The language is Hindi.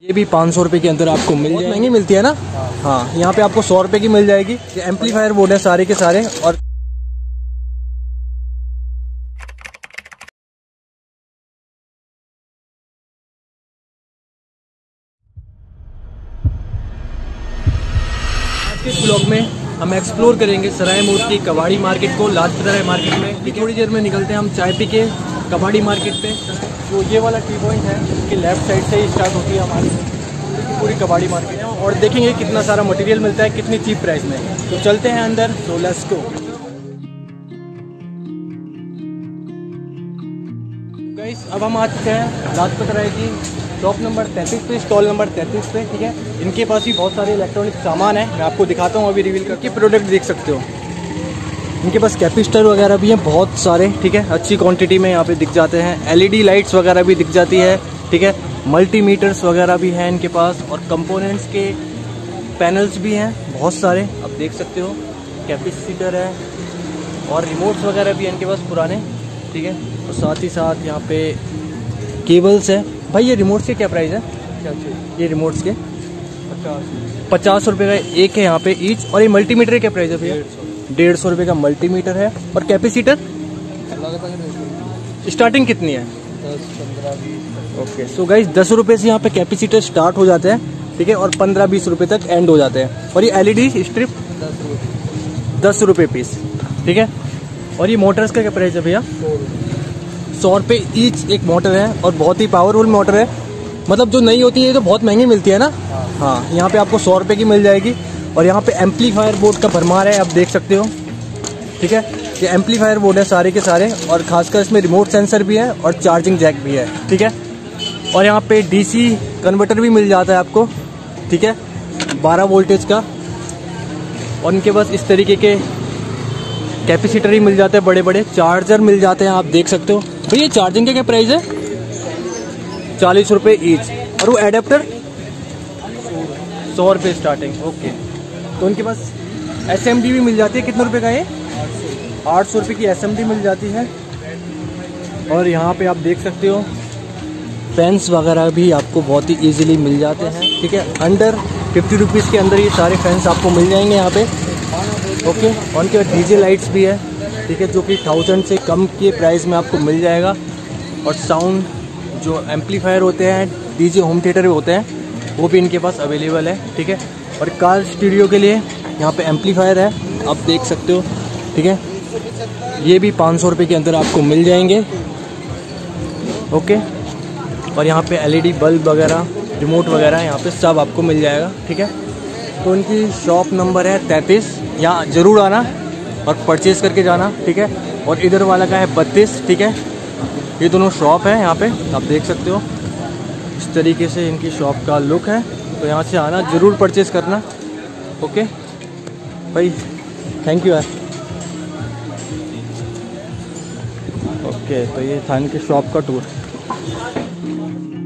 ये भी 500 रुपये के अंदर आपको मिल जाएगी। महंगी मिलती है ना। हाँ, यहाँ पे आपको 100 रुपये की मिल जाएगी। ये एम्पलीफायर बोर्ड है सारे के सारे। और आज के ब्लॉग में हम एक्सप्लोर करेंगे सराय मोड़ की कबाड़ी मार्केट को, लाजपत राय मार्केट में। थोड़ी देर में निकलते हैं हम चाय पी के कबाड़ी मार्केट पे। जो ये वाला टी पॉइंट है उसके लेफ्ट साइड से ही स्टार्ट होती है हमारी पूरी कबाड़ी मार्केट है। और देखेंगे कितना सारा मटेरियल मिलता है, कितनी चीप प्राइस में। तो चलते हैं अंदर, तो लेट्स गो गाइस। अब हम आ चुके हैं लाजपत राय की शॉप नंबर 33 पे, स्टॉल नंबर 33 पे। ठीक है, इनके पास भी बहुत सारे इलेक्ट्रॉनिक सामान है, मैं आपको दिखाता हूँ अभी रिवील करके। प्रोडक्ट देख सकते हो, इनके पास कैपेसिटर वगैरह भी हैं बहुत सारे। ठीक है, अच्छी क्वांटिटी में यहाँ पे दिख जाते हैं। एलईडी लाइट्स वगैरह भी दिख जाती है। ठीक है, मल्टीमीटर्स वगैरह भी हैं इनके पास, और कंपोनेंट्स के पैनल्स भी हैं बहुत सारे, आप देख सकते हो। कैपेसिटर है और रिमोट्स वगैरह भी हैं इनके पास पुराने। ठीक है, और साथ ही साथ यहाँ पे केबल्स है। भाई ये रिमोट्स के क्या प्राइस है? ये रिमोट्स के 50 रुपये का एक है यहाँ पे ईच। और ये मल्टीमीटर क्या प्राइस है भैया? 150 रुपये का मल्टीमीटर है। और कैपेसिटर स्टार्टिंग कितनी है? 10, 15, 20। ओके, सो गाइस 10 रुपये से यहाँ पे कैपेसिटर स्टार्ट हो जाते हैं। ठीक है, और 15-20 रुपये तक एंड हो जाते हैं। और ये एलईडी स्ट्रिप 10 रुपये पीस। ठीक है, और ये मोटर्स का क्या प्राइस है भैया? 100 रुपये ईच एक मोटर है, और बहुत ही पावरफुल मोटर है। मतलब जो नहीं होती है ये तो बहुत महंगी मिलती है ना। हाँ, यहाँ पे आपको 100 रुपये की मिल जाएगी। और यहाँ पे एम्पलीफायर बोर्ड का भरमार है, आप देख सकते हो। ठीक है, ये एम्पलीफायर बोर्ड है सारे के सारे, और खासकर इसमें रिमोट सेंसर भी है और चार्जिंग जैक भी है। ठीक है, और यहाँ पे डीसी कन्वर्टर भी मिल जाता है आपको। ठीक है, 12 वोल्टेज का। और इनके पास इस तरीके के कैपेसिटर ही मिल जाते हैं, बड़े बड़े चार्जर मिल जाते हैं, आप देख सकते हो। तो ये चार्जिंग का क्या प्राइस है? 40 रुपये ईच। और वो एडेप्टर 100 रुपये स्टार्टिंग। ओके, तो उनके पास एसएमडी भी मिल जाती है। कितने रुपए का ये? 800 रुपये की एसएमडी मिल जाती है। और यहाँ पे आप देख सकते हो फैंस वगैरह भी आपको बहुत ही इजीली मिल जाते हैं। ठीक है, अंडर 50 रुपीज़ के अंदर ये सारे फैंस आपको मिल जाएंगे यहाँ पे। ओके, और उनके बाद डीजे लाइट्स भी है। ठीक है, जो कि 1000 से कम के प्राइस में आपको मिल जाएगा। और साउंड जो एम्पलीफायर होते हैं, डीजे होम थिएटर होते हैं, वो भी इनके पास अवेलेबल है। ठीक है, और कार स्टूडियो के लिए यहाँ पे एम्पलीफायर है, आप देख सकते हो। ठीक है, ये भी 500 रुपये के अंदर आपको मिल जाएंगे। ओके, और यहाँ पे एलईडी बल्ब वगैरह, रिमोट वगैरह यहाँ पे सब आपको मिल जाएगा। ठीक है, तो इनकी शॉप नंबर है 33, यहाँ ज़रूर आना और परचेज़ करके जाना। ठीक है, और इधर वाला का है 32। ठीक है, ये दोनों शॉप है यहाँ पे, आप देख सकते हो। इस तरीके से इनकी शॉप का लुक है, तो यहाँ से आना, ज़रूर परचेज़ करना। ओके भाई, थैंक यू यार। ओके, तो ये था इनकी शॉप का टूर।